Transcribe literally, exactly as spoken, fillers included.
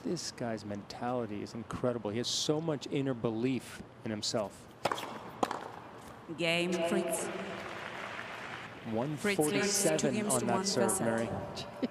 This guy's mentality is incredible. He has so much inner belief in himself. Game, Fritz. one forty-seven on that serve, Mary.